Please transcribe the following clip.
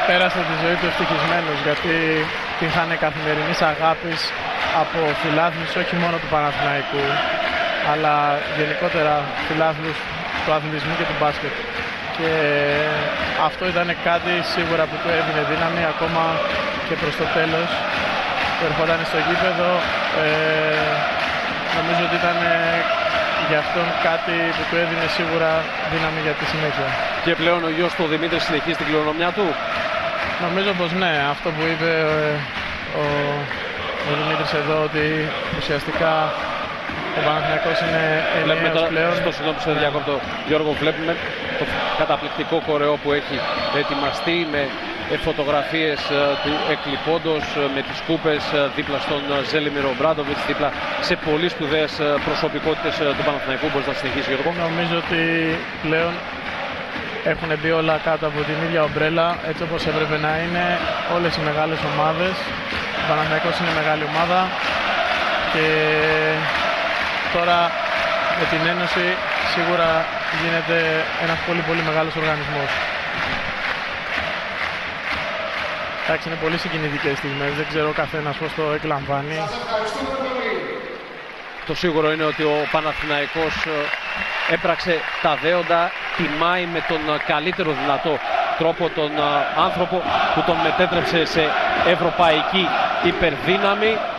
πέρασε τη ζωή του ευτυχισμένος, γιατί την είχαν καθημερινής αγάπης από φιλάθλους όχι μόνο του Παναθηναϊκού, αλλά γενικότερα φιλάθλους του αθλητισμού και του μπάσκετ. Και αυτό ήταν κάτι σίγουρα που του έδινε δύναμη ακόμα και προς το τέλος που ερχόταν στο γήπεδο. Νομίζω ότι ήταν για αυτόν κάτι που του έδινε σίγουρα δύναμη για τη συνέχεια. Και πλέον ο γιος του Δημήτρη συνεχίζει την κληρονομιά του. Νομίζω πως ναι, αυτό που είπε ο Δημήτρης εδώ, ότι ουσιαστικά ο Παναθηναϊκός είναι ενιαίος πλέον. Στο συγγνώμη σε διακόπτω, Γιώργο, βλέπουμε το καταπληκτικό κορεό που έχει ετοιμαστεί με φωτογραφίες του εκλειπώντος, με τις κούπες δίπλα στον Ζέλιμιρο Ομπράντοβιτς, δίπλα σε πολύ σπουδαίες προσωπικότητες του Παναθηναϊκού. Μπορείς να συνεχίσεις, Γιώργο? Νομίζω ότι πλέον έχουν μπει όλα κάτω από την ίδια ομπρέλα, έτσι όπως έπρεπε να είναι όλες οι μεγάλες ομάδες. Ο Παναθηναϊκός είναι μεγάλη ομάδα και τώρα με την Ένωση σίγουρα γίνεται ένας πολύ πολύ μεγάλος οργανισμός. Εντάξει, είναι πολύ συγκινητικές στιγμές, δεν ξέρω ο καθένας πώς το εκλαμβάνει. Το σίγουρο είναι ότι ο Παναθηναϊκός έπραξε τα δέοντα, τιμάει με τον καλύτερο δυνατό τρόπο τον άνθρωπο που τον μετέτρεψε σε ευρωπαϊκή υπερδύναμη.